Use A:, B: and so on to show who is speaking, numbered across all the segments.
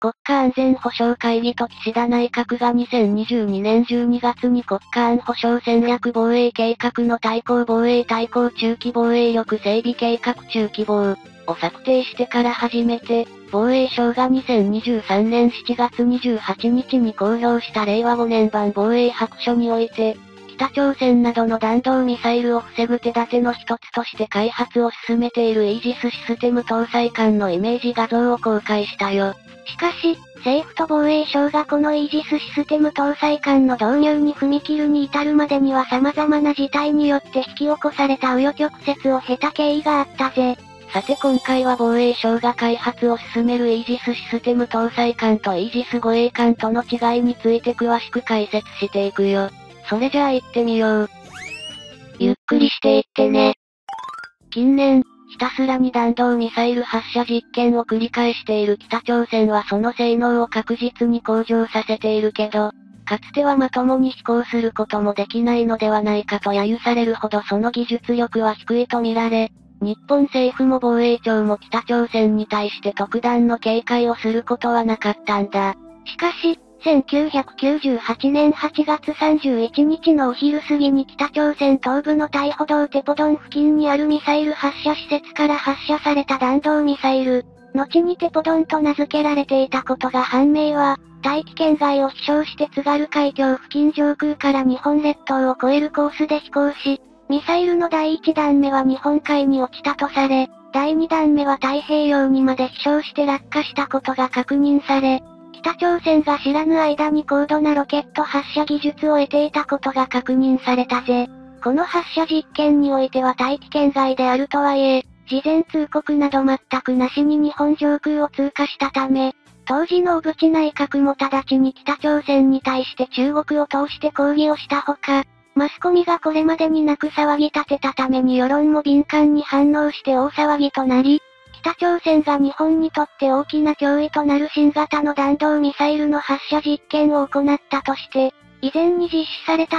A: 国家安全保障会議と岸田内閣が2022年12月に国家安保障戦略防衛計画の対抗防衛対抗中期防衛力整備計画中期防を策定してから初めて、防衛省が2023年7月28日に公表した令和5年版防衛白書において、北朝鮮などの弾道ミサイルを防ぐ手立ての一つとして開発を進めているイージスシステム搭載艦のイメージ画像を公開したよ。
B: しかし、政府と防衛省がこのイージスシステム搭載艦の導入に踏み切るに至るまでには様々な事態によって引き起こされた紆余曲折を経た経緯があったぜ。
A: さて今回は防衛省が開発を進めるイージスシステム搭載艦とイージス護衛艦との違いについて詳しく解説していくよ。それじゃあ行ってみよう。
B: ゆっくりしていってね。
A: 近年、ひたすらに弾道ミサイル発射実験を繰り返している北朝鮮はその性能を確実に向上させているけど、かつてはまともに飛行することもできないのではないかと揶揄されるほどその技術力は低いと見られ、日本政府も防衛庁も北朝鮮に対して特段の警戒をすることはなかったんだ。
B: しかし、1998年8月31日のお昼過ぎに北朝鮮東部の大歩道テポドン付近にあるミサイル発射施設から発射された弾道ミサイル、後にテポドンと名付けられていたことが判明は、大気圏外を飛翔して津軽海峡付近上空から日本列島を越えるコースで飛行し、ミサイルの第1弾目は日本海に落ちたとされ、第2弾目は太平洋にまで飛翔して落下したことが確認され、北朝鮮が知らぬ間に高度なロケット発射技術を得ていたことが確認されたぜ。この発射実験においては大気圏外であるとはいえ、事前通告など全くなしに日本上空を通過したため、当時の小渕内閣も直ちに北朝鮮に対して中国を通して抗議をしたほか、マスコミがこれまでになく騒ぎ立てたために世論も敏感に反応して大騒ぎとなり、北朝鮮が日本にとって大きな脅威となる新型の弾道ミサイルの発射実験を行ったとして、以前に実施された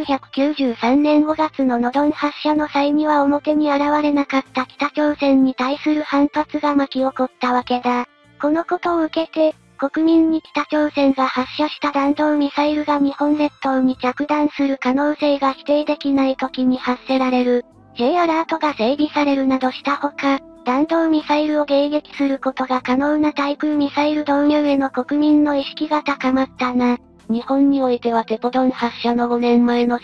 B: 1993年5月のノドン発射の際には表に現れなかった北朝鮮に対する反発が巻き起こったわけだ。このことを受けて、国民に北朝鮮が発射した弾道ミサイルが日本列島に着弾する可能性が否定できない時に発せられる J アラートが整備されるなどしたほか、弾道ミサイルを迎撃することが可能な対空ミサイル導入への国民の意識が高まったな。
A: 日本においてはテポドン発射の5年前の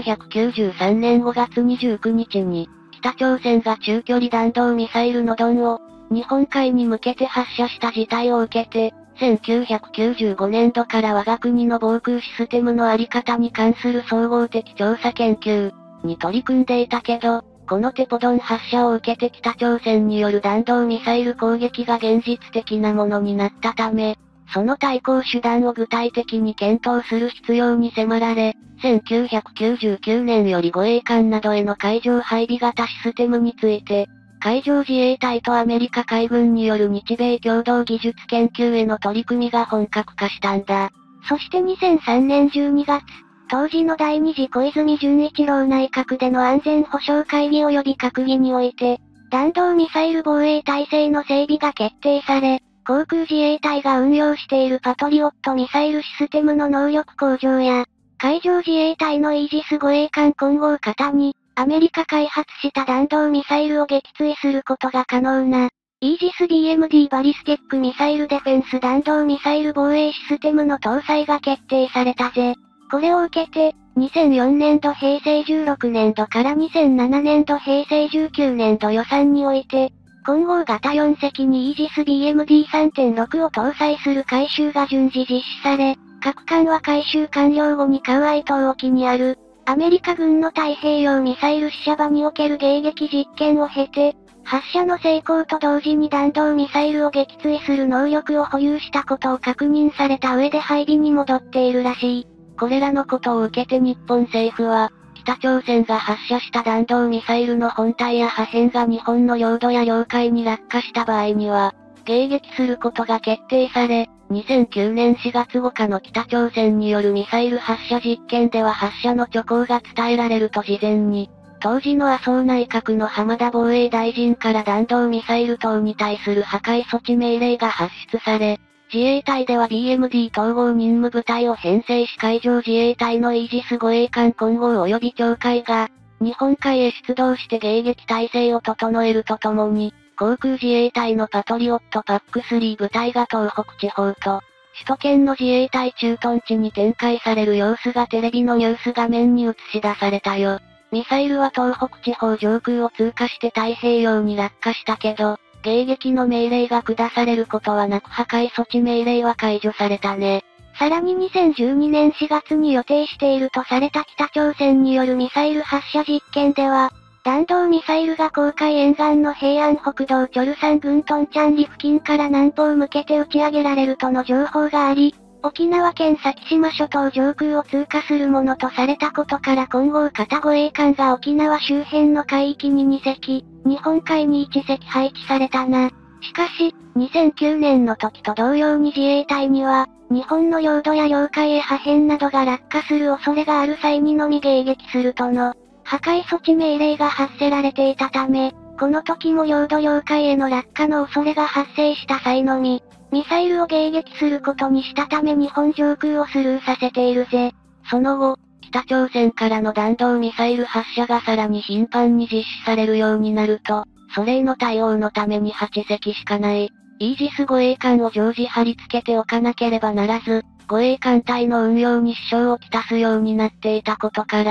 A: 1993年5月29日に、北朝鮮が中距離弾道ミサイルのドンを、日本海に向けて発射した事態を受けて、1995年度から我が国の防空システムのあり方に関する総合的調査研究に取り組んでいたけど、このテポドン発射を受けて北朝鮮による弾道ミサイル攻撃が現実的なものになったため、その対抗手段を具体的に検討する必要に迫られ、1999年より護衛艦などへの海上配備型システムについて、海上自衛隊とアメリカ海軍による日米共同技術研究への取り組みが本格化したんだ。
B: そして2003年12月、当時の第二次小泉純一郎内閣での安全保障会議及び閣議において、弾道ミサイル防衛体制の整備が決定され、航空自衛隊が運用しているパトリオットミサイルシステムの能力向上や、海上自衛隊のイージス護衛艦混合型に、アメリカ開発した弾道ミサイルを撃墜することが可能な、イージス BMD バリスティックミサイルデフェンス弾道ミサイル防衛システムの搭載が決定されたぜ。これを受けて、2004年度平成16年度から2007年度平成19年度予算において、混合型4隻にイージス BMD3.6 を搭載する改修が順次実施され、各艦は改修完了後にカウアイ島沖にある、アメリカ軍の太平洋ミサイル試射場における迎撃実験を経て、発射の成功と同時に弾道ミサイルを撃墜する能力を保有したことを確認された上で配備に戻っているらしい。
A: これらのことを受けて日本政府は、北朝鮮が発射した弾道ミサイルの本体や破片が日本の領土や領海に落下した場合には、迎撃することが決定され、2009年4月5日の北朝鮮によるミサイル発射実験では発射の兆候が伝えられると事前に、当時の麻生内閣の浜田防衛大臣から弾道ミサイル等に対する破壊措置命令が発出され、 自衛隊では BMD 統合任務部隊を編成し海上自衛隊のイージス護衛艦混合及び鳥海が、日本海へ出動して迎撃態勢を整えるとともに、航空自衛隊のパトリオット PAC-3 部隊が東北地方と、首都圏の自衛隊駐屯地に展開される様子がテレビのニュース画面に映し出されたよ。ミサイルは東北地方上空を通過して太平洋に落下したけど、迎撃の命令が下されることはなく破壊措置命令は解除されたね。
B: さらに2012年4月に予定しているとされた北朝鮮によるミサイル発射実験では、弾道ミサイルが黄海沿岸の平安北道チョルサン郡トンチャンリ付近から南方向けて打ち上げられるとの情報があり、沖縄県先島諸島上空を通過するものとされたことから混合型護衛艦が沖縄周辺の海域に2隻、日本海に1隻配置されたな。しかし、2009年の時と同様に自衛隊には、日本の領土や領海へ破片などが落下する恐れがある際にのみ迎撃するとの、破壊措置命令が発せられていたため、この時も領土領海への落下の恐れが発生した際のみ、ミサイルを迎撃することにしたため日本上空をスルーさせているぜ。
A: その後、北朝鮮からの弾道ミサイル発射がさらに頻繁に実施されるようになると、それへの対応のために8隻しかない、イージス護衛艦を常時貼り付けておかなければならず、護衛艦隊の運用に支障をきたすようになっていたことから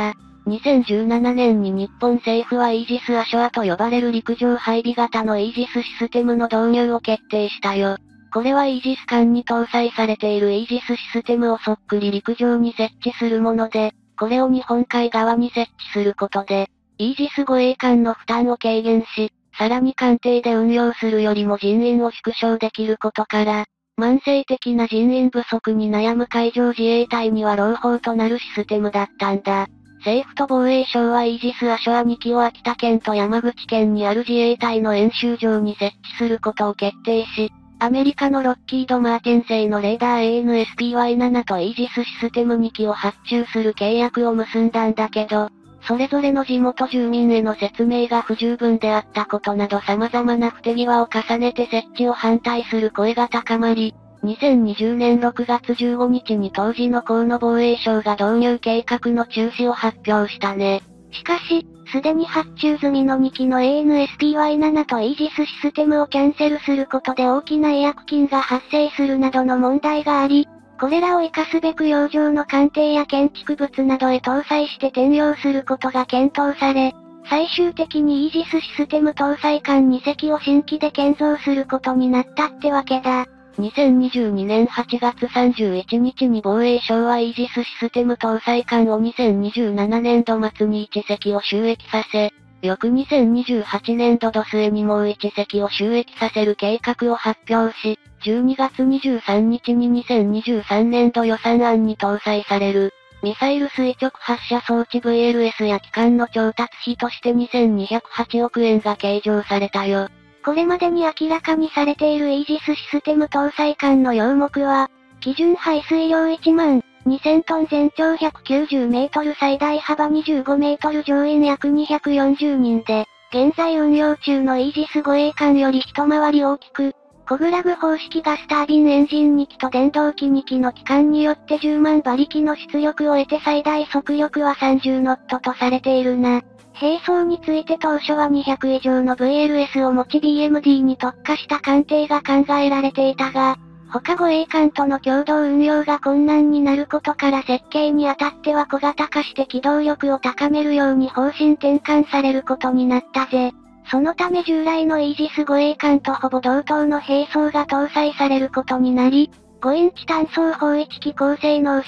A: 、2017年に日本政府はイージス・アショアと呼ばれる陸上配備型のイージスシステムの導入を決定したよ。これはイージス艦に搭載されているイージスシステムをそっくり陸上に設置するもので、これを日本海側に設置することで、イージス護衛艦の負担を軽減し、さらに艦艇で運用するよりも人員を縮小できることから、慢性的な人員不足に悩む海上自衛隊には朗報となるシステムだったんだ。政府と防衛省はイージス・アショア2機を秋田県と山口県にある自衛隊の演習場に設置することを決定し、アメリカのロッキード・マーティン製のレーダー AN/SPY-7 とイージスシステム2機を発注する契約を結んだんだけど、それぞれの地元住民への説明が不十分であったことなど様々な不手際を重ねて設置を反対する声が高まり、2020年6月15日に当時の河野防衛省が導入計画の中止を発表したね。
B: しかし、すでに発注済みの2機の AN/SPY-7 とイージスシステムをキャンセルすることで大きな違約金が発生するなどの問題があり、これらを活かすべく洋上の艦艇や建築物などへ搭載して転用することが検討され、最終的にイージスシステム搭載艦2隻を新規で建造することになったってわけだ。
A: 2022年8月31日に防衛省はイージスシステム搭載艦を2027年度末に1隻を就役させ、翌2028年度度末にもう1隻を就役させる計画を発表し、12月23日に2023年度予算案に搭載される、ミサイル垂直発射装置 VLS や機関の調達費として2208億円が計上されたよ。
B: これまでに明らかにされているイージスシステム搭載艦の用目は、基準排水量1万2000トン全長190メートル最大幅25メートル乗員約240人で、現在運用中のイージス護衛艦より一回り大きく、コグラグ方式ガスタービンエンジン2機と電動機2機の機関によって10万馬力の出力を得て最大速力は30ノットとされているな。兵装について当初は200以上の VLS を持ち BMD に特化した艦艇が考えられていたが、他護衛艦との共同運用が困難になることから設計にあたっては小型化して機動力を高めるように方針転換されることになったぜ。そのため従来のイージス護衛艦とほぼ同等の兵装が搭載されることになり、5インチ単装砲1機高性能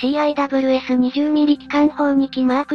B: CIWS20mm 機関砲2機マーク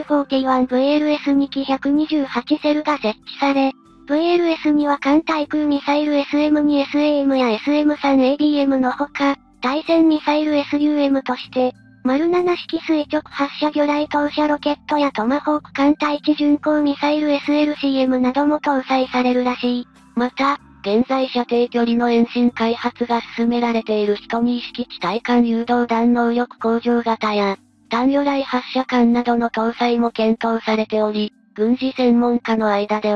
B: 41VLS2 機128セルが設置され、VLS には艦対空ミサイル SM2SAM や SM3ABM のほか、対戦ミサイル SUM として、丸7式垂直発射魚雷投射ロケットやトマホーク艦対地巡航ミサイル SLCM なども搭載されるらしい。
A: また、現在射程距離の遠心開発が進められている12式地対艦誘導弾能力向上型や、単魚雷発射艦などの搭載も検討されており、軍事専門家の間では、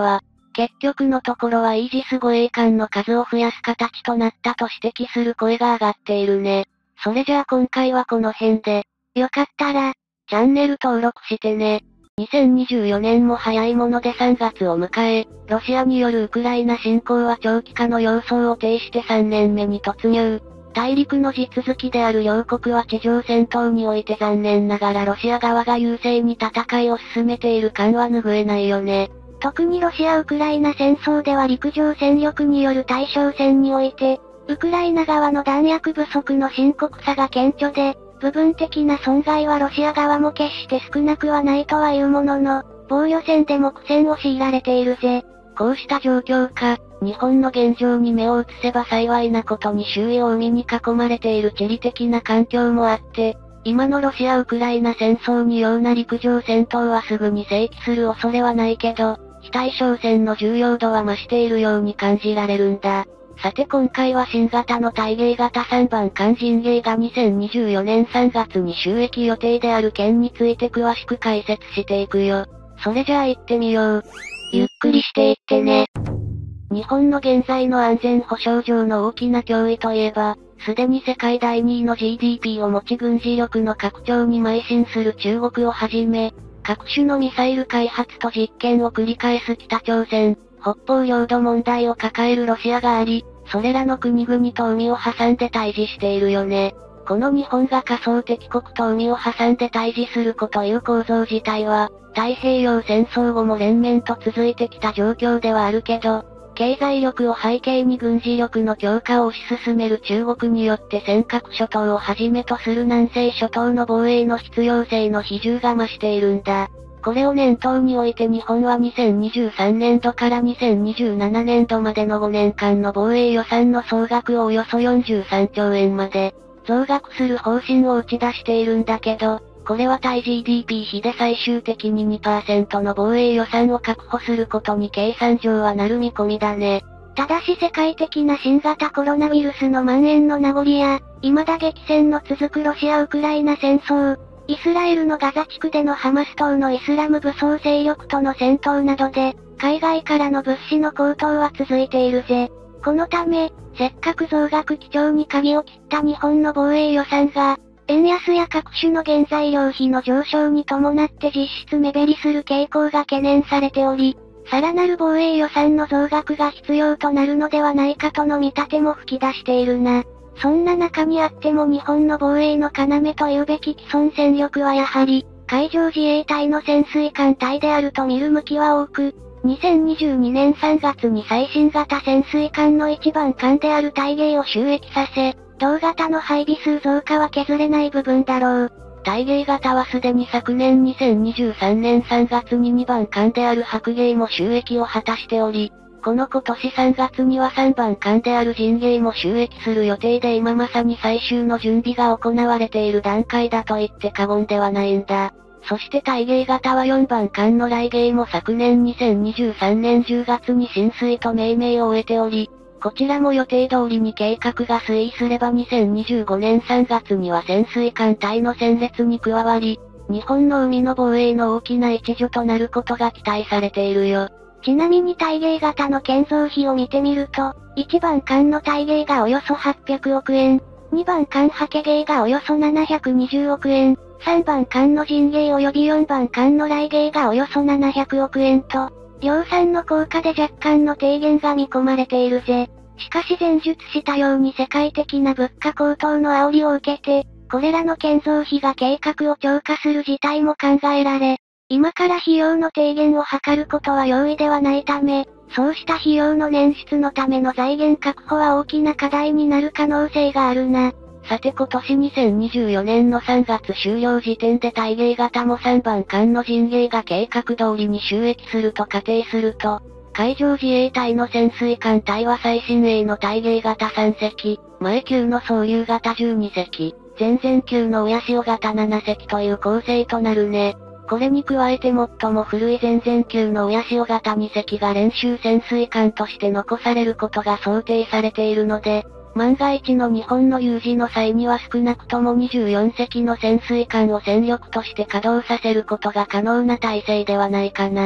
A: 結局のところはイージス護衛艦の数を増やす形となったと指摘する声が上がっているね。それじゃあ今回はこの辺で。
B: よかったら、
A: チャンネル登録してね。2024年も早いもので3月を迎え、ロシアによるウクライナ侵攻は長期化の様相を呈して3年目に突入。大陸の地続きである両国は地上戦闘において残念ながらロシア側が優勢に戦いを進めている感は拭えないよね。
B: 特にロシア・ウクライナ戦争では陸上戦力による大勝戦において、ウクライナ側の弾薬不足の深刻さが顕著で、部分的な損害はロシア側も決して少なくはないとはいうものの、防御戦でも苦戦を強いられているぜ。
A: こうした状況下、日本の現状に目を移せば幸いなことに周囲を海に囲まれている地理的な環境もあって、今のロシア・ウクライナ戦争にような陸上戦闘はすぐに正規する恐れはないけど、非対称戦の重要度は増しているように感じられるんだ。さて今回は新型の対迎型3番艦陣営が2024年3月に就役予定である件について詳しく解説していくよ。それじゃあ行ってみよう。
B: ゆっくりしていってね。
A: 日本の現在の安全保障上の大きな脅威といえば、すでに世界第2位の GDP を持ち軍事力の拡張に邁進する中国をはじめ、各種のミサイル開発と実験を繰り返す北朝鮮、北方領土問題を抱えるロシアがあり、それらの国々と海を挟んで対峙しているよね。この日本が仮想敵国と海を挟んで対峙するという構造自体は、太平洋戦争後も連綿と続いてきた状況ではあるけど、経済力を背景に軍事力の強化を推し進める中国によって尖閣諸島をはじめとする南西諸島の防衛の必要性の比重が増しているんだ。これを念頭において日本は2023年度から2027年度までの5年間の防衛予算の総額をおよそ43兆円まで増額する方針を打ち出しているんだけど、これは対 GDP 比で最終的に 2% の防衛予算を確保することに計算上はなる見込みだね。
B: ただし世界的な新型コロナウイルスの蔓延の名残や、未だ激戦の続くロシア・ウクライナ戦争、イスラエルのガザ地区でのハマス等のイスラム武装勢力との戦闘などで、海外からの物資の高騰は続いているぜ。このため、せっかく増額基調に鍵を切った日本の防衛予算が、円安や各種の原材料費の上昇に伴って実質目減りする傾向が懸念されており、さらなる防衛予算の増額が必要となるのではないかとの見立ても吹き出しているな。そんな中にあっても日本の防衛の要というべき既存戦力はやはり、海上自衛隊の潜水艦隊であると見る向きは多く、2022年3月に最新型潜水艦の一番艦である大鯨を就役させ、同型の配備数増加は削れない部分だろう。
A: 大鯨型はすでに昨年2023年3月に2番艦である白鯨も就役を果たしており、この今年3月には3番艦である陣鯨も就役する予定で今まさに最終の準備が行われている段階だと言って過言ではないんだ。そして大鯨型は4番艦の雷鯨も昨年2023年10月に浸水と命名を終えており、こちらも予定通りに計画が推移すれば2025年3月には潜水艦隊の戦列に加わり、日本の海の防衛の大きな一助となることが期待されているよ。
B: ちなみに大鯨型の建造費を見てみると、1番艦の大鯨がおよそ800億円、2番艦ハケ鯨がおよそ720億円、3番艦の陣鯨及び4番艦の雷鯨がおよそ700億円と、量産の効果で若干の低減が見込まれているぜ。しかし前述したように世界的な物価高騰の煽りを受けて、これらの建造費が計画を超過する事態も考えられ、今から費用の低減を図ることは容易ではないため、そうした費用の捻出のための財源確保は大きな課題になる可能性があるな。
A: さて今年2024年の3月終了時点で大鯨型も3番艦の陣鯨が計画通りに就役すると仮定すると、海上自衛隊の潜水艦隊は最新鋭の大鯨型3隻、前級の総流型12隻、前々級の親潮型7隻という構成となるね。これに加えて最も古い前々級の親潮型2隻が練習潜水艦として残されることが想定されているので、万が一の日本の有事の際には少なくとも24隻の潜水艦を戦力として稼働させることが可能な体制ではないかな。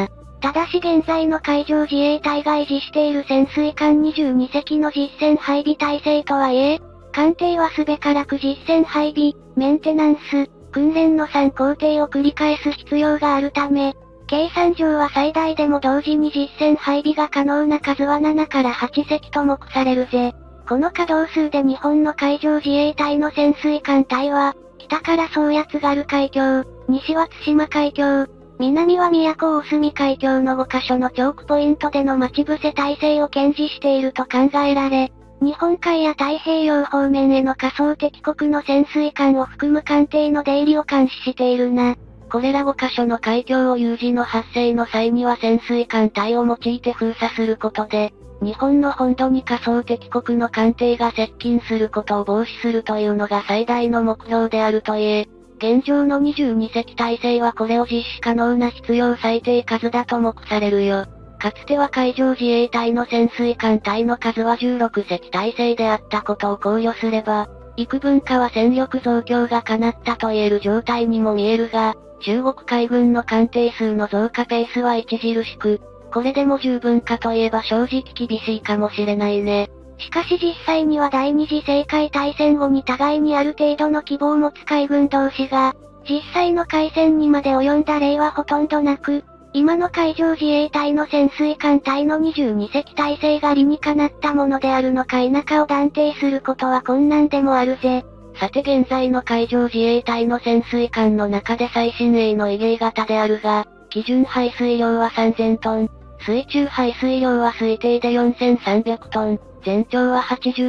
B: ただし現在の海上自衛隊が維持している潜水艦22隻の実戦配備体制とはいえ、艦艇はすべからく実戦配備、メンテナンス、訓練の3工程を繰り返す必要があるため、計算上は最大でも同時に実戦配備が可能な数は7から8隻と目されるぜ。この稼働数で日本の海上自衛隊の潜水艦隊は、北から宗谷津軽海峡、西は対馬海峡、南は宮古大隅海峡の5カ所のチョークポイントでの待ち伏せ体制を堅持していると考えられ、日本海や太平洋方面への仮想敵国の潜水艦を含む艦艇の出入りを監視しているな。
A: これら5カ所の海峡を有事の発生の際には潜水艦隊を用いて封鎖することで、日本の本土に仮想敵国の艦艇が接近することを防止するというのが最大の目標であるといえ、現状の22隻体制はこれを実施可能な必要最低数だと目されるよ。かつては海上自衛隊の潜水艦隊の数は16隻体制であったことを考慮すれば、幾分かは戦力増強が叶ったと言える状態にも見えるが、中国海軍の艦艇数の増加ペースは著しく、これでも十分かといえば正直厳しいかもしれないね。
B: しかし実際には第二次世界大戦後に互いにある程度の希望を持つ海軍同士が、実際の海戦にまで及んだ例はほとんどなく、今の海上自衛隊の潜水艦隊の22隻体制が理にかなったものであるのか否かを断定することは困難でもあるぜ。
A: さて現在の海上自衛隊の潜水艦の中で最新鋭の異例型であるが、基準排水量は3000トン、水中排水量は推定で4300トン、全長は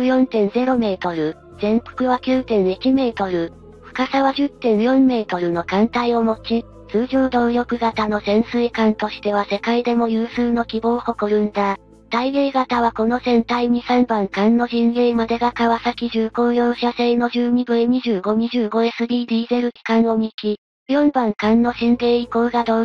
A: 84.0 メートル、全幅は 9.1 メートル、深さは 10.4 メートルの艦隊を持ち、通常動力型の潜水艦としては世界でも有数の規模を誇るんだ。大芸型はこの船体に3番艦の陣芸までが川崎重工業社製の 12V2525SB ディーゼル機関を2機、4番艦の新芸以降が同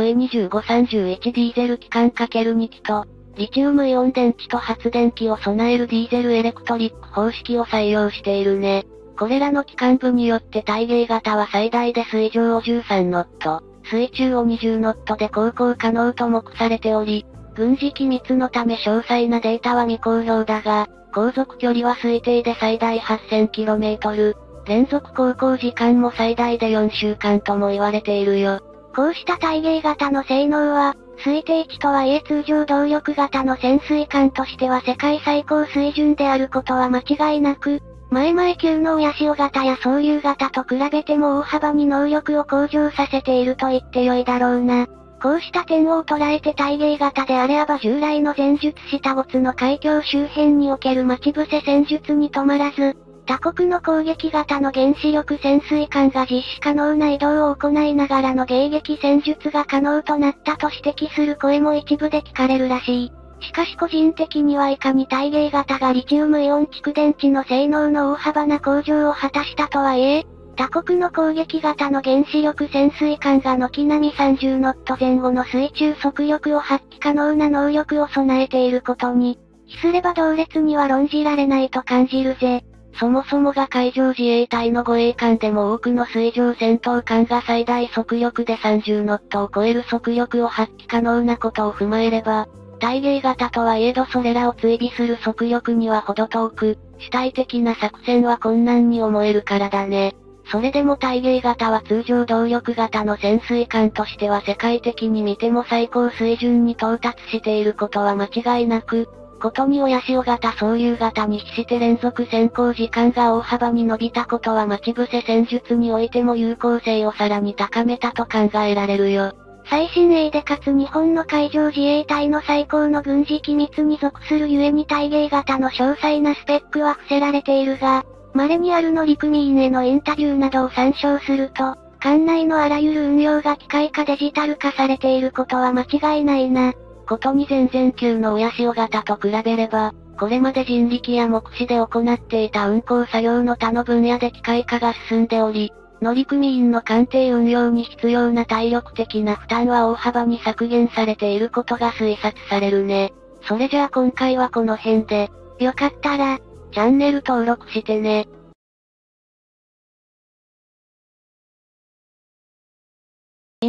A: 12V2531 ディーゼル機関 ×2 機と、リチウムイオン電池と発電機を備えるディーゼルエレクトリック方式を採用しているね。これらの機関部によって大芸型は最大で水上を13ノット、水中を20ノットで航行可能と目されており、軍事機密のため詳細なデータは未公表だが、航続距離は推定で最大 8000km、連続航行時間も最大で4週間とも言われているよ。
B: こうした大芸型の性能は、推定値とはいえ通常動力型の潜水艦としては世界最高水準であることは間違いなく、前々級の親潮型や総流型と比べても大幅に能力を向上させていると言ってよいだろうな。こうした点を捉えて大芸型であれば従来の前述した没の海峡周辺における待ち伏せ戦術に止まらず、他国の攻撃型の原子力潜水艦が実施可能な移動を行いながらの迎撃戦術が可能となったと指摘する声も一部で聞かれるらしい。しかし個人的にはいかに大芸型がリチウムイオン蓄電池の性能の大幅な向上を果たしたとはいえ、他国の攻撃型の原子力潜水艦が軒並み30ノット前後の水中速力を発揮可能な能力を備えていることに、比すれば同列には論じられないと感じるぜ。
A: そもそもが海上自衛隊の護衛艦でも多くの水上戦闘艦が最大速力で30ノットを超える速力を発揮可能なことを踏まえれば、大芸型とはいえどそれらを追尾する速力には程遠く、主体的な作戦は困難に思えるからだね。それでも大芸型は通常動力型の潜水艦としては世界的に見ても最高水準に到達していることは間違いなく、ことに親潮型総流型に比して連続潜航時間が大幅に伸びたことは待ち伏せ戦術においても有効性をさらに高めたと考えられるよ。
B: 最新鋭でかつ日本の海上自衛隊の最高の軍事機密に属するゆえに大芸型の詳細なスペックは伏せられているが、稀にある乗組員へのインタビューなどを参照すると、艦内のあらゆる運用が機械化デジタル化されていることは間違いないな。
A: ことに前々級の親潮型と比べれば、これまで人力や目視で行っていた運航作業の他の分野で機械化が進んでおり、乗組員の艦艇運用に必要な体力的な負担は大幅に削減されていることが推察されるね。それじゃあ今回はこの辺で、
B: よかったら、
A: チャンネル登録してね。イン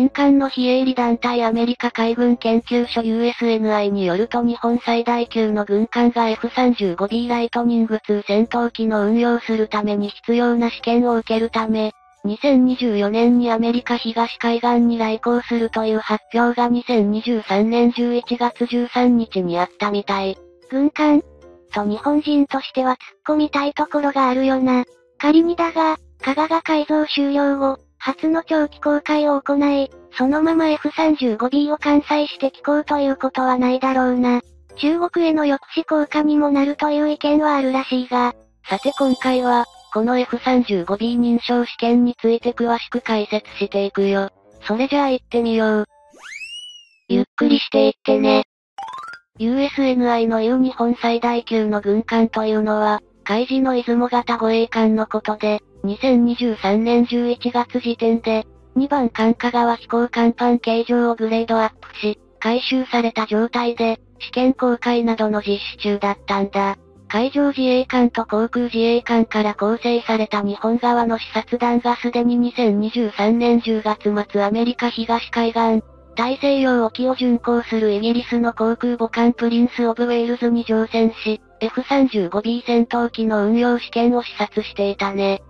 A: 民間の非営利団体アメリカ海軍研究所 USNI によると日本最大級の軍艦が F-35B ライトニング2戦闘機の運用するために必要な試験を受けるため、2024年にアメリカ東海岸に来航するという発表が2023年11月13日にあったみたい。
B: 軍艦と日本人としては突っ込みたいところがあるよな。仮にだが、加賀が改造終了後、初の長期航海を行い、そのまま F-35B を艦載して寄港ということはないだろうな。中国への抑止効果にもなるという意見はあるらしいが。
A: さて今回は、この F-35B 認証試験について詳しく解説していくよ。それじゃあ行ってみよう。ゆっくりしていってね。USNI の言う日本最大級の軍艦というのは、海自の出雲型護衛艦のことで、2023年11月時点で、2番艦香川飛行甲板形状をグレードアップし、改修された状態で、試験航海などの実施中だったんだ。海上自衛艦と航空自衛艦から構成された日本側の視察団がすでに2023年10月末アメリカ東海岸、大西洋沖を巡航するイギリスの航空母艦プリンス・オブ・ウェールズに乗船し、F-35B 戦闘機の運用試験を視察していたね。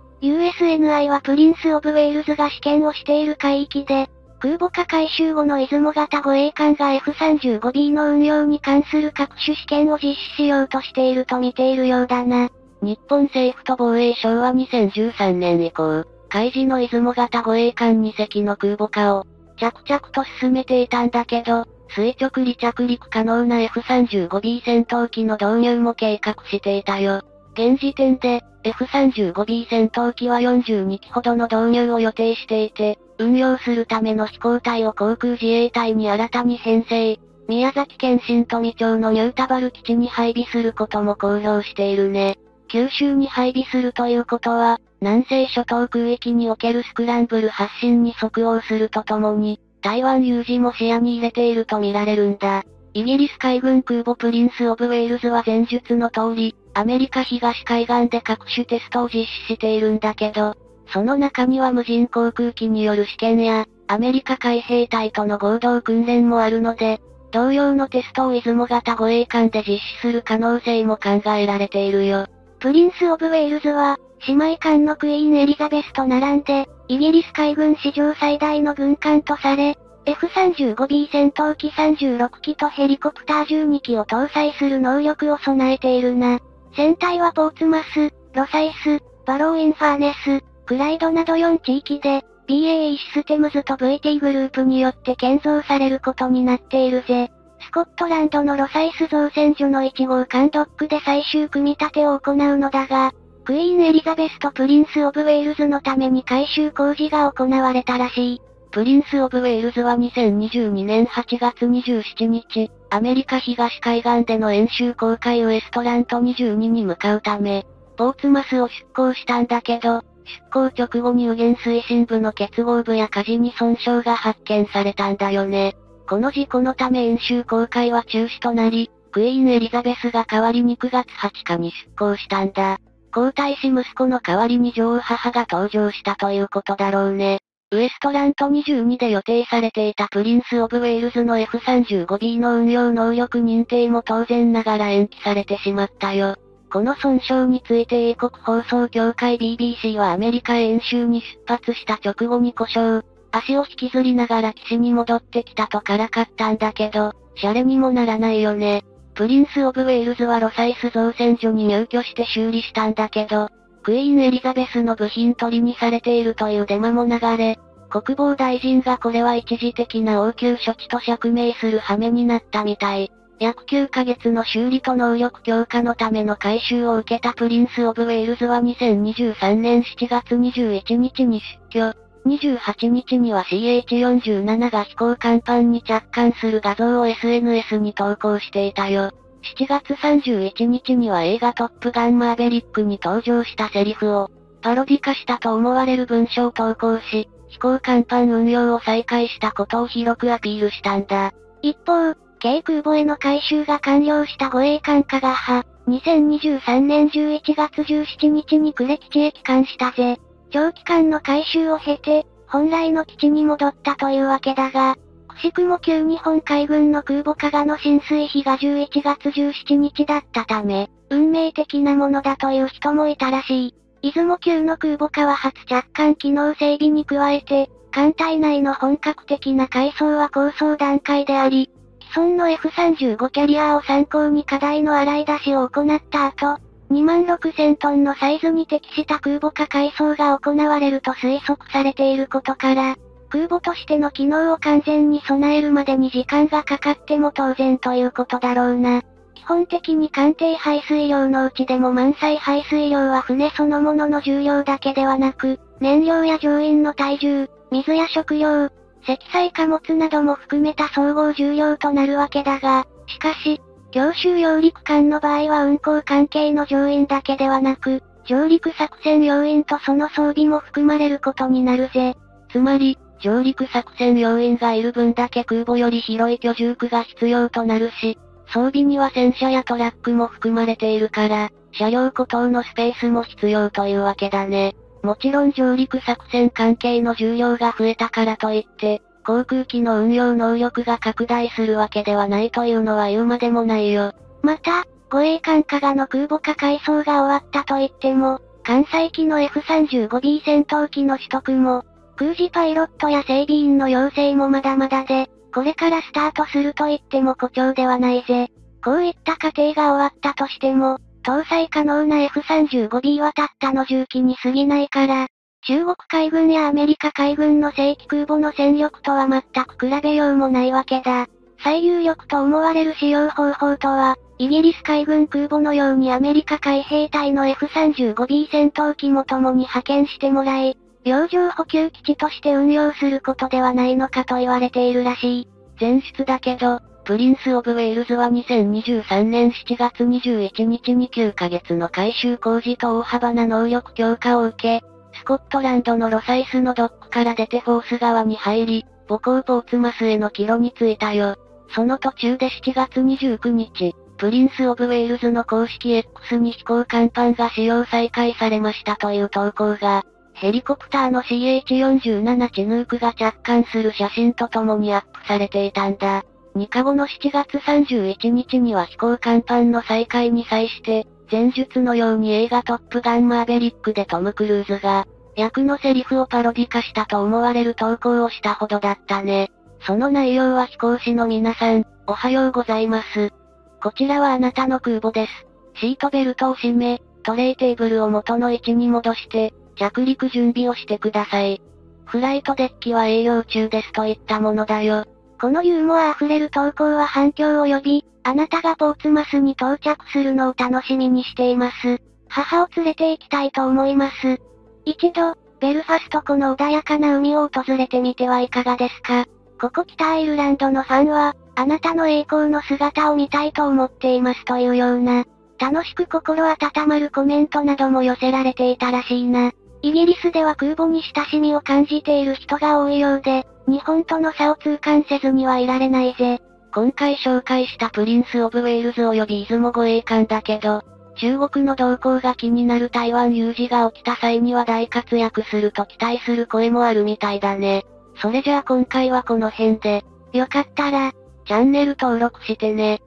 B: USNI はプリンス・オブ・ウェールズが試験をしている海域で、空母化改修後の出雲型護衛艦が F-35B の運用に関する各種試験を実施しようとしていると見ているようだな。
A: 日本政府と防衛省は2013年以降、海自の出雲型護衛艦2隻の空母化を、着々と進めていたんだけど、垂直離着陸可能な F-35B 戦闘機の導入も計画していたよ。現時点で、F-35B 戦闘機は42機ほどの導入を予定していて、運用するための飛行隊を航空自衛隊に新たに編成、宮崎県新富町のニュータバル基地に配備することも公表しているね。九州に配備するということは、南西諸島空域におけるスクランブル発進に即応するとともに、台湾有事も視野に入れていると見られるんだ。イギリス海軍空母プリンス・オブ・ウェールズは前述の通り、アメリカ東海岸で各種テストを実施しているんだけど、その中には無人航空機による試験や、アメリカ海兵隊との合同訓練もあるので、同様のテストを出雲型護衛艦で実施する可能性も考えられているよ。
B: プリンス・オブ・ウェールズは、姉妹艦のクイーン・エリザベスと並んで、イギリス海軍史上最大の軍艦とされ、F-35B 戦闘機36機とヘリコプター12機を搭載する能力を備えているな。船体はポーツマス、ロサイス、バローインファーネス、クライドなど4地域で、BAE システムズと VT グループによって建造されることになっているぜ。スコットランドのロサイス造船所の1号艦ドックで最終組み立てを行うのだが、クイーンエリザベスとプリンス・オブ・ウェールズのために改修工事が行われたらしい。
A: プリンス・オブ・ウェールズは2022年8月27日、アメリカ東海岸での演習航海ウエストラント22に向かうため、ポーツマスを出港したんだけど、出港直後に右舷推進部の結合部や舵に損傷が発見されたんだよね。この事故のため演習航海は中止となり、クイーンエリザベスが代わりに9月20日に出港したんだ。皇太子息子の代わりに女王母が登場したということだろうね。ウエストラント22で予定されていたプリンス・オブ・ウェールズの F-35B の運用能力認定も当然ながら延期されてしまったよ。この損傷について英国放送協会 BBC はアメリカへ演習に出発した直後に故障、足を引きずりながら岸に戻ってきたとからかったんだけど、シャレにもならないよね。プリンス・オブ・ウェールズはロサイス造船所に入居して修理したんだけど、クイーンエリザベスの部品取りにされているというデマも流れ、国防大臣がこれは一時的な応急処置と釈明する羽目になったみたい。約9ヶ月の修理と能力強化のための改修を受けたプリンス・オブ・ウェールズは2023年7月21日に出居。28日には CH-47 が飛行甲板に着艦する画像を SNS に投稿していたよ。7月31日には映画トップガンマーベリックに登場したセリフを、パロディ化したと思われる文章を投稿し、飛行甲板運用を再開したことを広くアピールしたんだ。
B: 一方、軽空母への改修が完了した護衛艦加賀派、2023年11月17日に呉基地へ帰還したぜ。長期間の改修を経て、 本来の基地に戻ったというわけだが、くしくも旧日本海軍の空母加賀の進水日が11月17日だったため、運命的なものだという人もいたらしい。出雲級の空母化は初着艦機能整備に加えて、艦隊内の本格的な改装は構想段階であり、既存の F35 キャリアを参考に課題の洗い出しを行った後、26000トンのサイズに適した空母化改装が行われると推測されていることから、空母としての機能を完全に備えるまでに時間がかかっても当然ということだろうな。基本的に艦艇排水量のうちでも満載排水量は船そのものの重量だけではなく、燃料や乗員の体重、水や食料、積載貨物なども含めた総合重量となるわけだが、しかし、強襲揚陸艦の場合は運航関係の乗員だけではなく、上陸作戦要員とその装備も含まれることになるぜ。
A: つまり、上陸作戦要員がいる分だけ空母より広い居住区が必要となるし、装備には戦車やトラックも含まれているから、車両固等のスペースも必要というわけだね。もちろん上陸作戦関係の重量が増えたからといって、航空機の運用能力が拡大するわけではないというのは言うまでもないよ。
B: また、護衛艦加賀の空母化改装が終わったといっても、艦載機の F35B 戦闘機の取得も、空自パイロットや整備員の養成もまだまだで、これからスタートすると言っても誇張ではないぜ。こういった過程が終わったとしても、搭載可能な F35B はたったの重機に過ぎないから、中国海軍やアメリカ海軍の正規空母の戦力とは全く比べようもないわけだ。最有力と思われる使用方法とは、イギリス海軍空母のようにアメリカ海兵隊の F35B 戦闘機も共に派遣してもらい、洋上補給基地として運用することではないのかと言われているらしい。
A: 前述だけど、プリンス・オブ・ウェールズは2023年7月21日に9ヶ月の改修工事と大幅な能力強化を受け、スコットランドのロサイスのドックから出てフォース側に入り、母港ポーツマスへの帰路に着いたよ。その途中で7月29日、プリンス・オブ・ウェールズの公式 X に飛行甲板が使用再開されましたという投稿が、ヘリコプターの CH-47 チヌークが着艦する写真とともにアップされていたんだ。2日後の7月31日には飛行甲板の再開に際して、前述のように映画トップガンマーベリックでトム・クルーズが、役のセリフをパロディ化したと思われる投稿をしたほどだったね。その内容は飛行士の皆さん、おはようございます。こちらはあなたの空母です。シートベルトを締め、トレイテーブルを元の位置に戻して、着陸準備をしてください。フライトデッキは営業中ですといったものだよ。
B: このユーモア溢れる投稿は反響を呼び、あなたがポーツマスに到着するのを楽しみにしています。母を連れて行きたいと思います。一度、ベルファスト湖の穏やかな海を訪れてみてはいかがですか。ここ北アイルランドのファンは、あなたの栄光の姿を見たいと思っていますというような、楽しく心温まるコメントなども寄せられていたらしいな。イギリスでは空母に親しみを感じている人が多いようで、日本との差を痛感せずにはいられないぜ。
A: 今回紹介したプリンス・オブ・ウェールズ及び出雲護衛艦だけど、中国の動向が気になる台湾有事が起きた際には大活躍すると期待する声もあるみたいだね。それじゃあ今回はこの辺で、
B: よかったら、
A: チャンネル登録してね。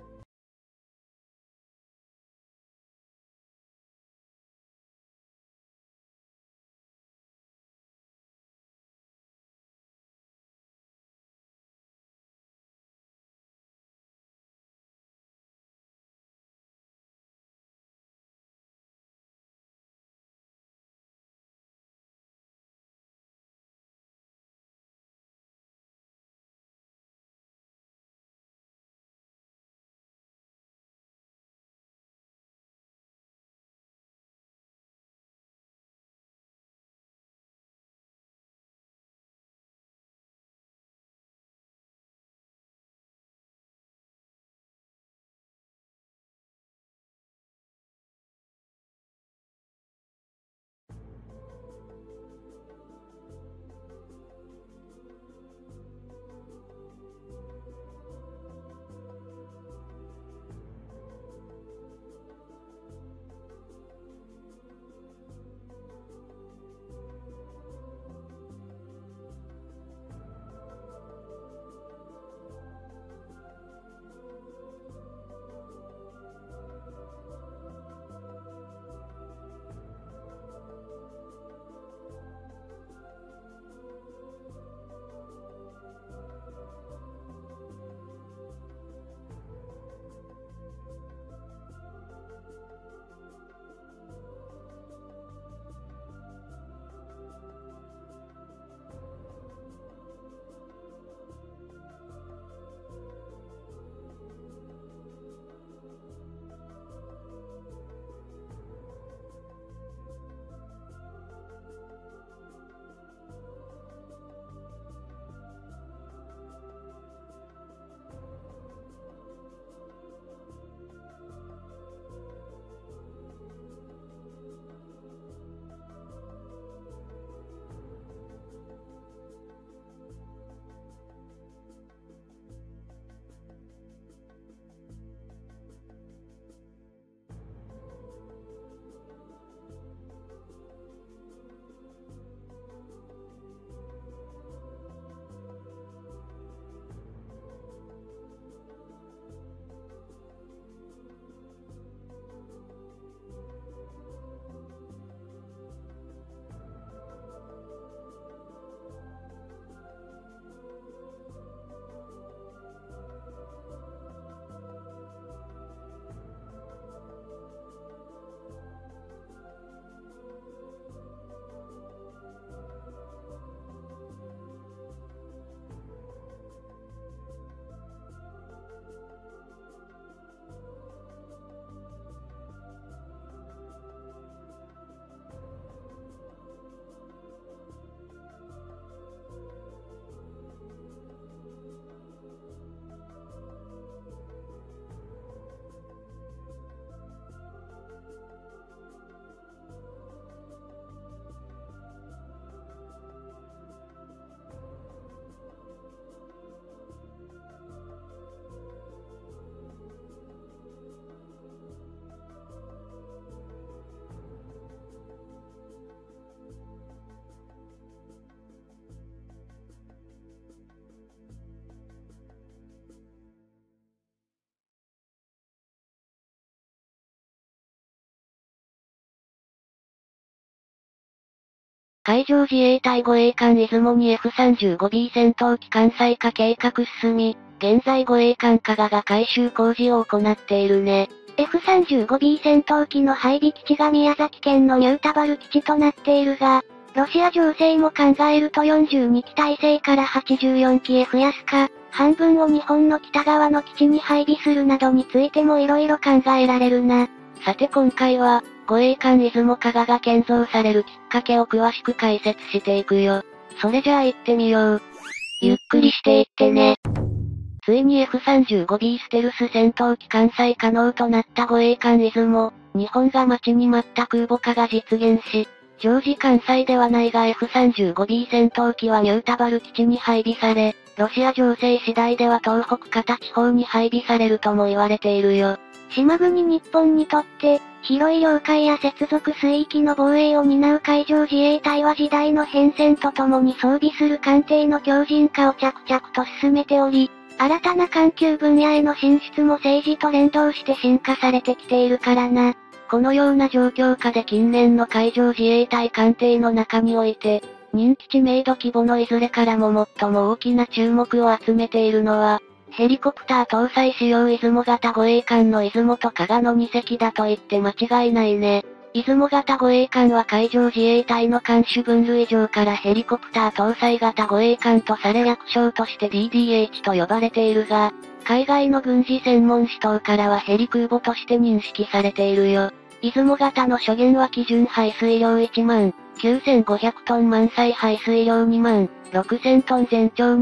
A: 海上自衛隊護衛艦出雲に F-35B 戦闘機艦載化計画進み、現在護衛艦加賀が改修工事を行っているね。
B: F-35B 戦闘機の配備基地が宮崎県のニュータバル基地となっているが、ロシア情勢も考えると42機体制から84機へ増やすか、半分を日本の北側の基地に配備するなどについても色々考えられるな。
A: さて今回は、護衛艦出雲加賀が建造されるきっかけを詳しく解説していくよ。それじゃあ行ってみよう。ゆっくりしていってね。ついに F-35B ステルス戦闘機艦載可能となった護衛艦出雲、日本が待ちに待った空母化が実現し、常時艦載ではないが F-35B 戦闘機はニュータバル基地に配備され、ロシア情勢次第では東北片地方に配備されるとも言われているよ。
B: 島国日本にとって、広い領海や接続水域の防衛を担う海上自衛隊は時代の変遷とともに装備する艦艇の強靭化を着々と進めており、新たな艦級分野への進出も政治と連動して進化されてきているからな。
A: このような状況下で近年の海上自衛隊艦艇の中において、人気知名度規模のいずれからも最も大きな注目を集めているのは、ヘリコプター搭載仕様出雲型護衛艦の出雲と加賀の2隻だと言って間違いないね。出雲型護衛艦は海上自衛隊の艦種分類上からヘリコプター搭載型護衛艦とされ略称として DDH と呼ばれているが、海外の軍事専門誌等からはヘリ空母として認識されているよ。出雲型の初限は基準排水量1万9500トン満載排水量2万6000トン全長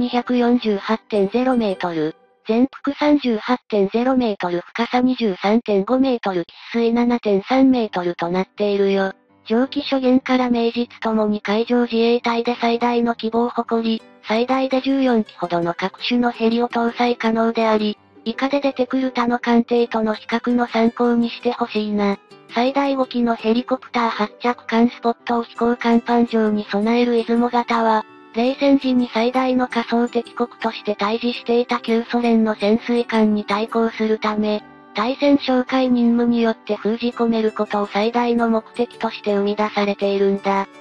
A: 248.0 メートル。全幅 38.0 メートル深さ 23.5 メートル喫水 7.3 メートルとなっているよ。上記諸言から名実ともに海上自衛隊で最大の規模を誇り、最大で14機ほどの各種のヘリを搭載可能であり、以下で出てくる他の艦艇との比較の参考にしてほしいな。最大5機のヘリコプター発着艦スポットを飛行甲板上に備える出雲型は、冷戦時に最大の仮想敵国として対峙していた旧ソ連の潜水艦に対抗するため、対潜哨戒任務によって封じ込めることを最大の目的として生み出されているんだ。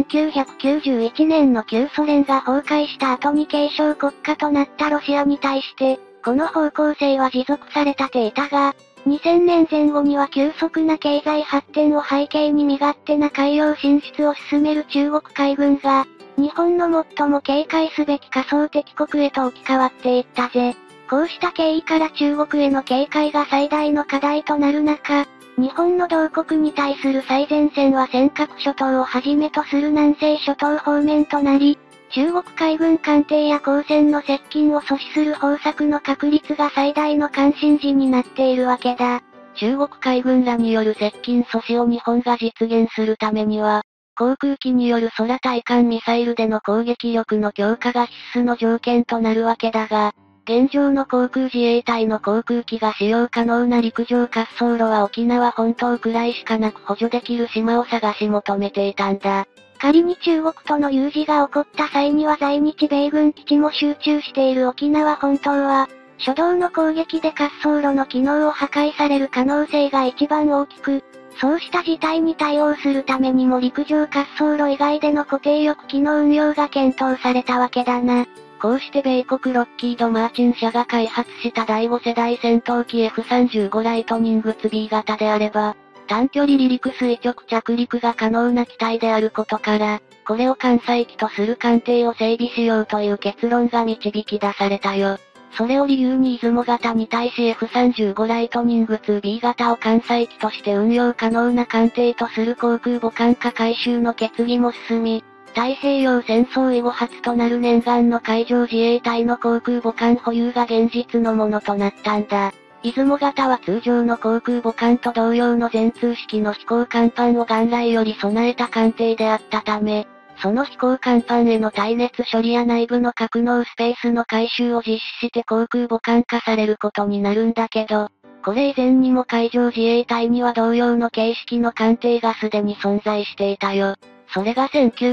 B: 1991年の旧ソ連が崩壊した後に継承国家となったロシアに対して、この方向性は持続されたていたが、2000年前後には急速な経済発展を背景に身勝手な海洋進出を進める中国海軍が、日本の最も警戒すべき仮想敵国へと置き換わっていったぜ。こうした経緯から中国への警戒が最大の課題となる中、日本の同国に対する最前線は尖閣諸島をはじめとする南西諸島方面となり、中国海軍艦艇や公船の接近を阻止する方策の確率が最大の関心事になっているわけだ。
A: 中国海軍らによる接近阻止を日本が実現するためには、航空機による空対艦ミサイルでの攻撃力の強化が必須の条件となるわけだが、現状の航空自衛隊の航空機が使用可能な陸上滑走路は沖縄本島くらいしかなく補助できる島を探し求めていたんだ。
B: 仮に中国との有事が起こった際には在日米軍基地も集中している沖縄本島は、初動の攻撃で滑走路の機能を破壊される可能性が一番大きく、そうした事態に対応するためにも陸上滑走路以外での固定翼機の運用が検討されたわけだな。
A: こうして米国ロッキード・マーチン社が開発した第5世代戦闘機 F-35 ライトニング 2B 型であれば、短距離離陸垂直着陸が可能な機体であることから、これを艦載機とする艦艇を整備しようという結論が導き出されたよ。それを理由に出雲型に対し F-35 ライトニング 2B 型を艦載機として運用可能な艦艇とする航空母艦化改修の決議も進み、太平洋戦争以後初となる念願の海上自衛隊の航空母艦保有が現実のものとなったんだ。出雲型は通常の航空母艦と同様の全通式の飛行甲板を元来より備えた艦艇であったため、その飛行甲板への耐熱処理や内部の格納スペースの改修を実施して航空母艦化されることになるんだけど、これ以前にも海上自衛隊には同様の形式の艦艇がすでに存在していたよ。それが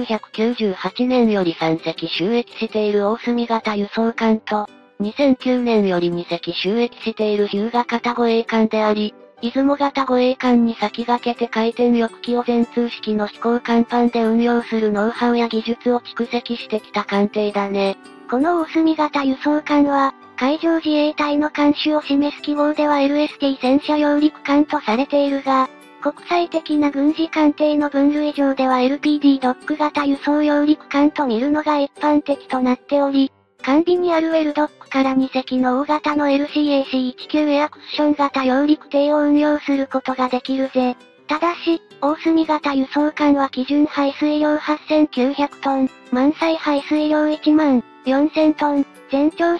A: 1998年より3隻就役している大隅型輸送艦と、2009年より2隻就役している日向型護衛艦であり、 出雲型護衛艦に先駆けて回転翼機を全通式の飛行甲板で運用するノウハウや技術を蓄積してきた艦艇だね。
B: この大隅型輸送艦は、海上自衛隊の艦種を示す記号では LST 戦車揚陸艦とされているが、国際的な軍事艦艇の分類上では LPD ドック型輸送揚陸艦と見るのが一般的となっており、艦尾にあるウェルドックから2隻の大型の LCAC-19 エアクッション型揚陸艇を運用することができるぜ。ただし、大隅型輸送艦は基準排水量8900トン、満載排水量1万4000トン、全長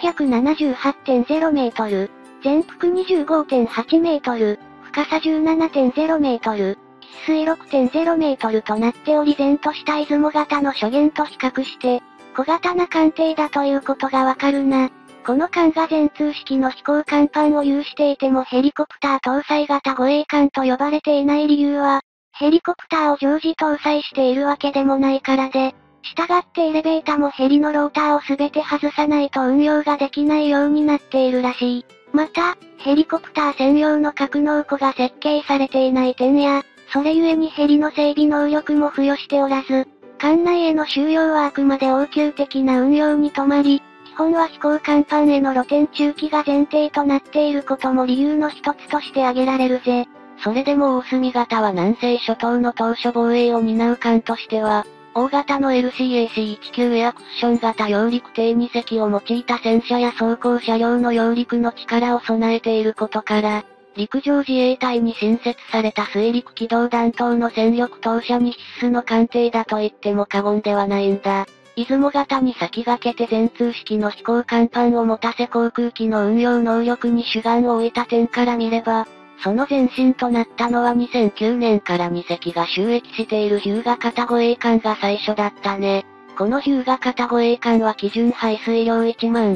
B: 178.0 メートル、全幅 25.8 メートル、深さ 17.0 メートル、喫水 6.0 メートルとなっており前とした出雲型の初元と比較して、小型な艦艇だということがわかるな。この艦が全通式の飛行甲板を有していてもヘリコプター搭載型護衛艦と呼ばれていない理由は、ヘリコプターを常時搭載しているわけでもないからで、従ってエレベータもヘリのローターをすべて外さないと運用ができないようになっているらしい。また、ヘリコプター専用の格納庫が設計されていない点や、それゆえにヘリの整備能力も付与しておらず、艦内への収容はあくまで応急的な運用に止まり、基本は飛行甲板への露天駐機が前提となっていることも理由の一つとして挙げられるぜ。
A: それでも大隅型は南西諸島の島嶼防衛を担う艦としては、大型の LCAC-19 エアクッション型揚陸艇2隻を用いた戦車や装甲車両の揚陸の力を備えていることから、陸上自衛隊に新設された水陸機動弾頭の戦力投射に必須の艦艇だと言っても過言ではないんだ。出雲型に先駆けて全通式の飛行甲板を持たせ航空機の運用能力に主眼を置いた点から見れば、その前身となったのは2009年から2隻が就役している日向型護衛艦が最初だったね。この日向型護衛艦は基準排水量1万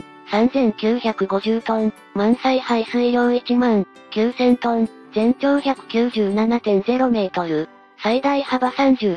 A: 3950トン、満載排水量1万9000トン、全長 197.0 メートル、最大幅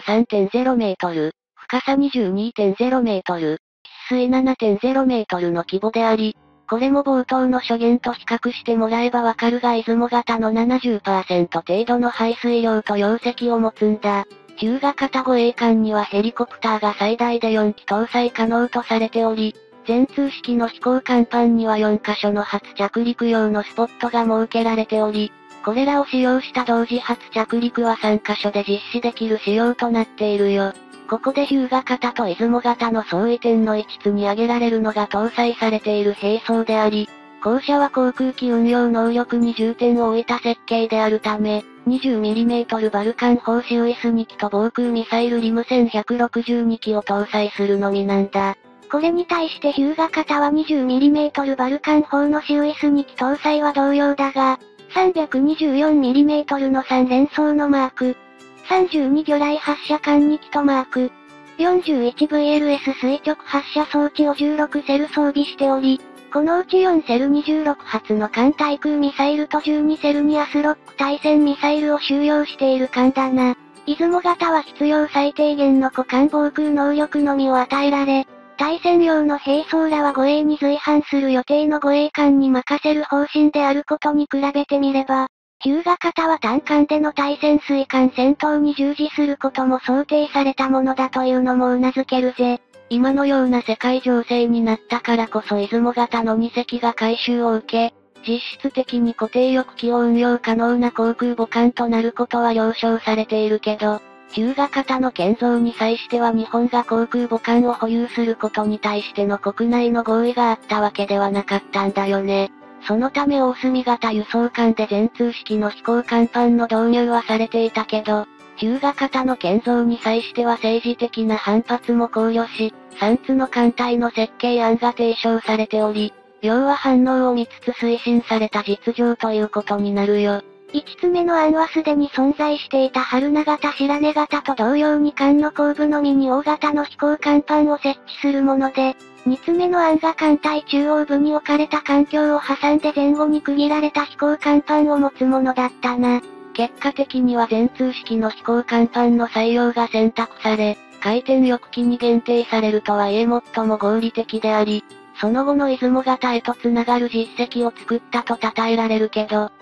A: 33.0 メートル、深さ 22.0 メートル、喫水 7.0 メートルの規模であり、これも冒頭の初元と比較してもらえばわかるが出雲型の 70% 程度の排水量と容積を持つんだ。日向型護衛艦にはヘリコプターが最大で4機搭載可能とされており、全通式の飛行甲板には4カ所の初着陸用のスポットが設けられており、これらを使用した同時初着陸は3カ所で実施できる仕様となっているよ。ここで日向型と出雲型の相違点の一つに挙げられるのが搭載されている兵装であり、後者は航空機運用能力に重点を置いた設計であるため、20mm バルカン砲シウイス2機と防空ミサイルリム戦162機を搭載するのみなんだ。
B: これに対して日向型は 20mm バルカン砲のシウイス2機搭載は同様だが、324mm の3連装のマーク、32魚雷発射管2機とマーク、41VLS 垂直発射装置を16セル装備しており、このうち4セル26発の艦対空ミサイルと12セルにアスロック対戦ミサイルを収容している艦だな。出雲型は必要最低限の股間防空能力のみを与えられ、対戦用の兵装らは護衛に随伴する予定の護衛艦に任せる方針であることに比べてみれば、日向型は単艦での対潜水艦戦闘に従事することも想定されたものだというのも頷けるぜ。
A: 今のような世界情勢になったからこそ出雲型の2隻が改修を受け、実質的に固定翼機を運用可能な航空母艦となることは了承されているけど、日向型の建造に際しては日本が航空母艦を保有することに対しての国内の合意があったわけではなかったんだよね。そのため大隅型輸送艦で全通式の飛行甲板の導入はされていたけど、日向型の建造に際しては政治的な反発も考慮し、3つの艦隊の設計案が提唱されており、両は反応を見つつ推進された実情ということになるよ。
B: 5つ目の案はすでに存在していた春名型白根型と同様に艦の後部のみに大型の飛行甲板を設置するもので、2つ目の案が艦隊中央部に置かれた艦橋を挟んで前後に区切られた飛行甲板を持つものだったな。
A: 結果的には全通式の飛行甲板の採用が選択され、回転翼機に限定されるとはいえ最も合理的であり、その後の出雲型へとつながる実績を作ったと称えられるけど、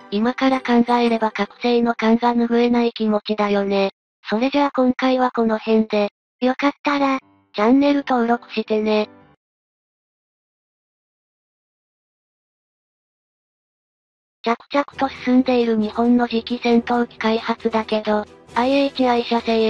A: 今から考えれば覚醒の感が拭えない気持ちだよね。それじゃあ今回はこの辺で。
B: よかったら、
A: チャンネル登録してね。着々と進んでいる日本の次期戦闘機開発だけど、IHI 社製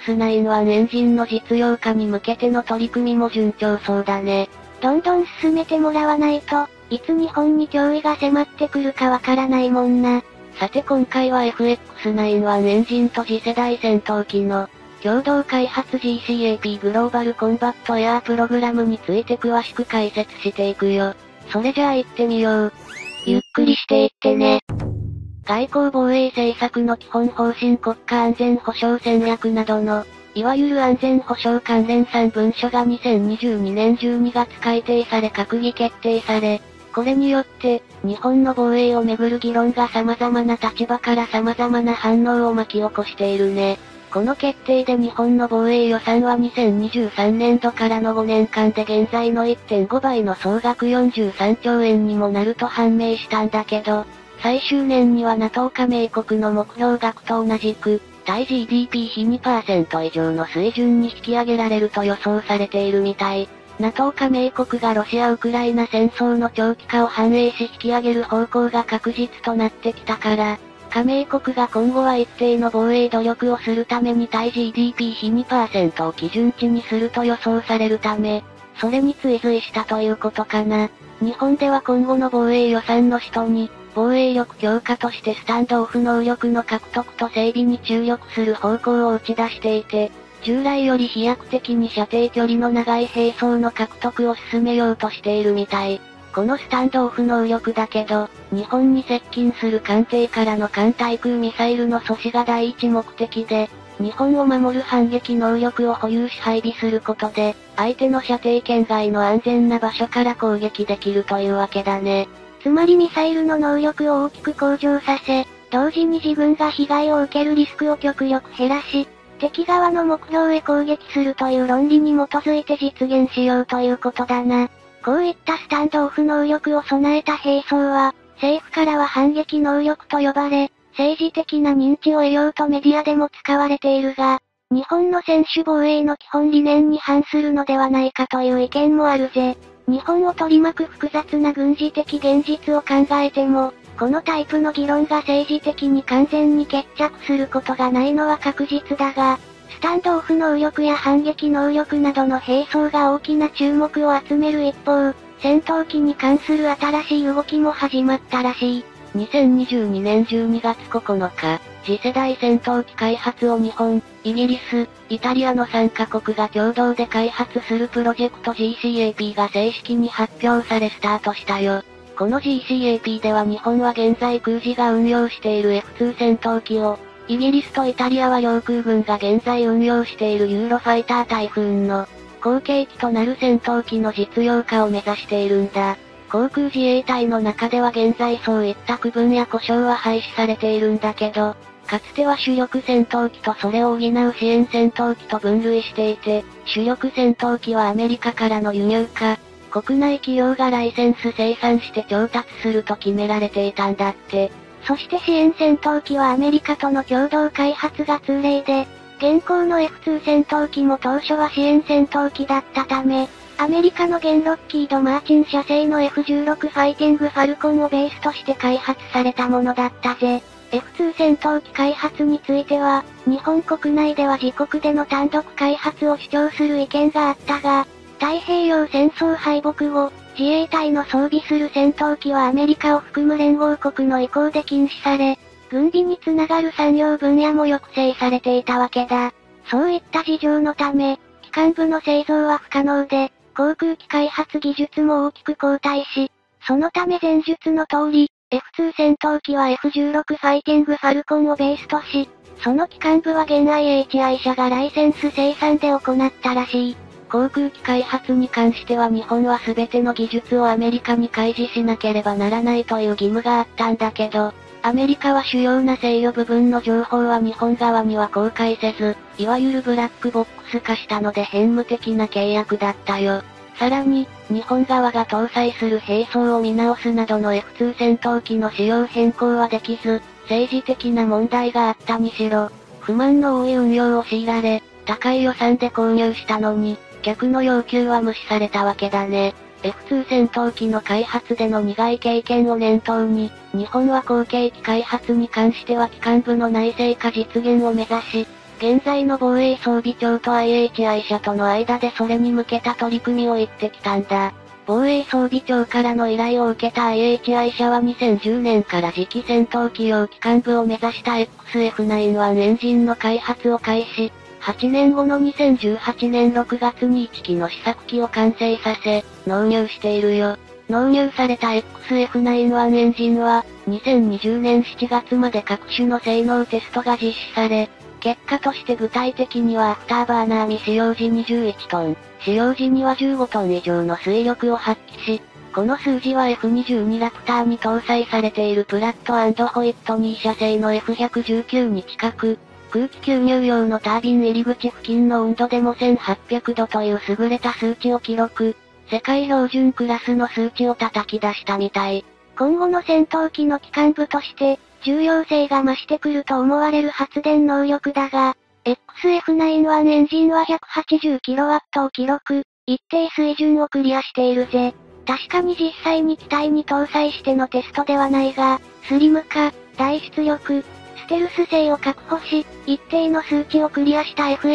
A: FX91 エンジンの実用化に向けての取り組みも順調そうだね。
B: どんどん進めてもらわないと、いつ日本に脅威が迫ってくるかわからないもんな。
A: さて今回は FX91 エンジンと次世代戦闘機の共同開発 GCAP グローバルコンバットエアープログラムについて詳しく解説していくよ。それじゃあ行ってみよう。
B: ゆっくりしていってね。
A: 外交防衛政策の基本方針国家安全保障戦略などの、いわゆる安全保障関連3文書が2022年12月改定され閣議決定され、これによって、日本の防衛をめぐる議論が様々な立場から様々な反応を巻き起こしているね。この決定で日本の防衛予算は2023年度からの5年間で現在の 1.5 倍の総額43兆円にもなると判明したんだけど、最終年には NATO 加盟国の目標額と同じく、対 GDP 比 2% 以上の水準に引き上げられると予想されているみたい。NATO 加盟国がロシア・ウクライナ戦争の長期化を反映し引き上げる方向が確実となってきたから、加盟国が今後は一定の防衛努力をするために対 GDP 比 2% を基準値にすると予想されるため、それに追随したということかな。日本では今後の防衛予算の使途に、防衛力強化としてスタンドオフ能力の獲得と整備に注力する方向を打ち出していて、従来より飛躍的に射程距離の長い兵装の獲得を進めようとしているみたい。このスタンドオフ能力だけど、日本に接近する艦艇からの艦対空ミサイルの阻止が第一目的で、日本を守る反撃能力を保有し配備することで、相手の射程圏外の安全な場所から攻撃できるというわけだね。
B: つまりミサイルの能力を大きく向上させ、同時に自分が被害を受けるリスクを極力減らし、敵側の目標へ攻撃するという論理に基づいて実現しようということだな。こういったスタンドオフ能力を備えた兵装は、政府からは反撃能力と呼ばれ、政治的な認知を得ようとメディアでも使われているが、日本の専守防衛の基本理念に反するのではないかという意見もあるぜ。日本を取り巻く複雑な軍事的現実を考えても、このタイプの議論が政治的に完全に決着することがないのは確実だが、スタンドオフ能力や反撃能力などの兵装が大きな注目を集める一方、戦闘機に関する新しい動きも始まったらしい。
A: 2022年12月9日、次世代戦闘機開発を日本、イギリス、イタリアの3カ国が共同で開発するプロジェクト GCAP が正式に発表されスタートしたよ。この GCAP では日本は現在空自が運用している F2 戦闘機を、イギリスとイタリアは領空軍が現在運用しているユーロファイタータイフーンの後継機となる戦闘機の実用化を目指しているんだ。航空自衛隊の中では現在そういった区分や故障は廃止されているんだけど、かつては主力戦闘機とそれを補う支援戦闘機と分類していて、主力戦闘機はアメリカからの輸入か、国内企業がライセンス生産して調達すると決められていたんだって。
B: そして支援戦闘機はアメリカとの共同開発が通例で、現行の F2 戦闘機も当初は支援戦闘機だったため、アメリカの現ロッキード・マーチン社製の F16 ファイティング・ファルコンをベースとして開発されたものだったぜ。F2 戦闘機開発については、日本国内では自国での単独開発を主張する意見があったが、太平洋戦争敗北後、自衛隊の装備する戦闘機はアメリカを含む連合国の意向で禁止され、軍備につながる産業分野も抑制されていたわけだ。そういった事情のため、機関部の製造は不可能で、航空機開発技術も大きく後退し、そのため前述の通り、F2 戦闘機は F16 ファイティング・ファルコンをベースとし、その機関部は現 IHI 社がライセンス生産で行ったらしい。
A: 航空機開発に関しては日本は全ての技術をアメリカに開示しなければならないという義務があったんだけど、アメリカは主要な制御部分の情報は日本側には公開せず、いわゆるブラックボックス化したので変無的な契約だったよ。 さらに、日本側が搭載する兵装を見直すなどの F2 戦闘機の仕様変更はできず、政治的な問題があったにしろ、不満の多い運用を強いられ、高い予算で購入したのに、客の要求は無視されたわけだね。F2 戦闘機の開発での苦い経験を念頭に、日本は後継機開発に関しては機関部の内製化実現を目指し、現在の防衛装備庁と IHI 社との間でそれに向けた取り組みを言ってきたんだ。防衛装備庁からの依頼を受けた IHI 社は2010年から次期戦闘機用機関部を目指した XF91 エンジンの開発を開始。8年後の2018年6月に1機の試作機を完成させ、納入しているよ。納入された XF91 エンジンは、2020年7月まで各種の性能テストが実施され、結果として具体的にはアフターバーナー未使用時に11トン、使用時には15トン以上の推力を発揮し、この数字は F22 ラプターに搭載されているプラット&ホイットニー社製の F119 に近く、空気吸入用のタービン入り口付近の温度でも1800度という優れた数値を記録。世界標準クラスの数値を叩き出したみたい。
B: 今後の戦闘機の機関部として、重要性が増してくると思われる発電能力だが、XF91 エンジンは 180kW を記録、一定水準をクリアしているぜ。確かに実際に機体に搭載してのテストではないが、スリム化、大出力、ステルス性を確保し、一定の数値をクリアした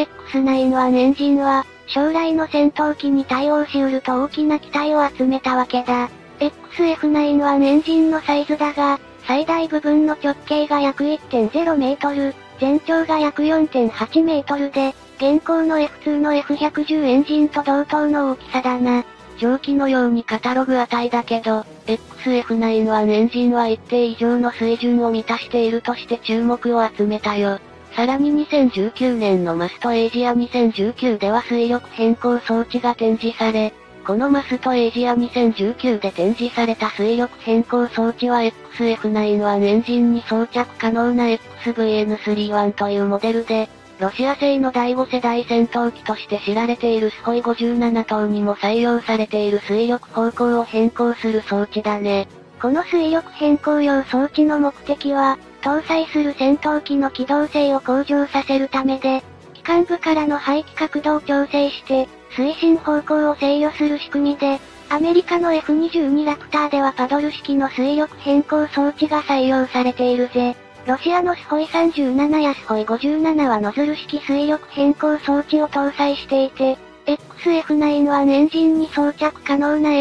B: FX91 エンジンは、将来の戦闘機に対応しうると大きな期待を集めたわけだ。XF91 エンジンのサイズだが、最大部分の直径が約 1.0 メートル、全長が約 4.8 メートルで、現行の F2 の F110 エンジンと同等の大きさだな。
A: 上記のようにカタログ値だけど、XF91 エンジンは一定以上の水準を満たしているとして注目を集めたよ。さらに2019年のマストエイジア2019では水力変更装置が展示され、このマストエイジア2019で展示された水力変更装置は XF91 エンジンに装着可能な XVN31 というモデルで、ロシア製の第5世代戦闘機として知られているスホイ57等にも採用されている水力方向を変更する装置だね。
B: この水力変更用装置の目的は、搭載する戦闘機の機動性を向上させるためで、機関部からの排気角度を調整して、推進方向を制御する仕組みで、アメリカの F22 ラプターではパドル式の水力変更装置が採用されているぜ。ロシアのスホイ37やスホイ57はノズル式水力変更装置を搭載していて、XF91 エンジンに装着可能な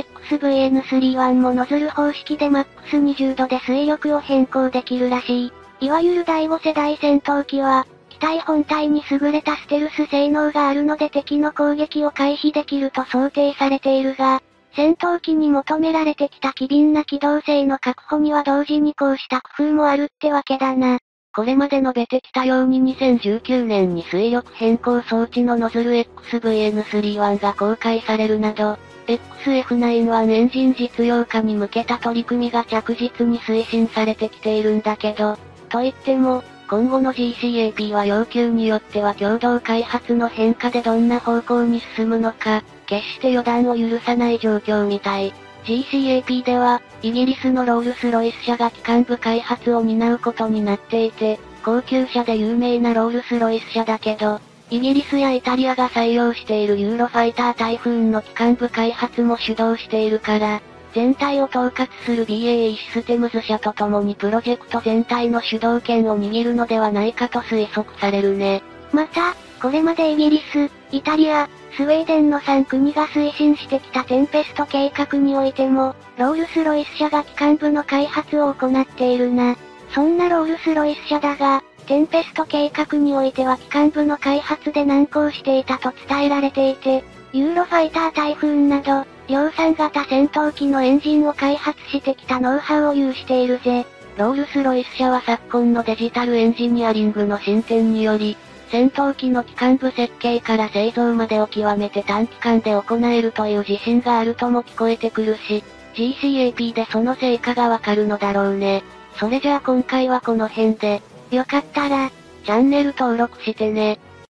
B: XVN31 もノズル方式でマックス20度で水力を変更できるらしい。いわゆる第5世代戦闘機は、機体本体に優れたステルス性能があるので敵の攻撃を回避できると想定されているが、戦闘機に求められてきた機敏な機動性の確保には同時にこうした工夫もあるってわけだな。
A: これまで述べてきたように2019年に水力変更装置のノズル XVN31 が公開されるなど、XF91 エンジン実用化に向けた取り組みが着実に推進されてきているんだけど、といっても、今後の GCAP は要求によっては共同開発の変化でどんな方向に進むのか、決して予断を許さない状況みたい。GCAP では、イギリスのロールスロイス社が機関部開発を担うことになっていて、高級車で有名なロールスロイス社だけど、イギリスやイタリアが採用しているユーロファイタータイフーンの機関部開発も主導しているから、全体を統括する BAE システムズ社と共にプロジェクト全体の主導権を握るのではないかと推測されるね。
B: また、これまでイギリス、イタリア、スウェーデンの3国が推進してきたテンペスト計画においても、ロールスロイス社が機関部の開発を行っているな。そんなロールスロイス社だが、テンペスト計画においては機関部の開発で難航していたと伝えられていて、ユーロファイタータイフーンなど、量産型戦闘機のエンジンを開発してきたノウハウを有しているぜ。
A: ロールスロイス社は昨今のデジタルエンジニアリングの進展により、戦闘機の機関部設計から製造までを極めて短期間で行えるという自信があるとも聞こえてくるし、GCAP でその成果がわかるのだろうね。それじゃあ今回はこの辺で、
B: よかったら、
A: チャンネル登録してね。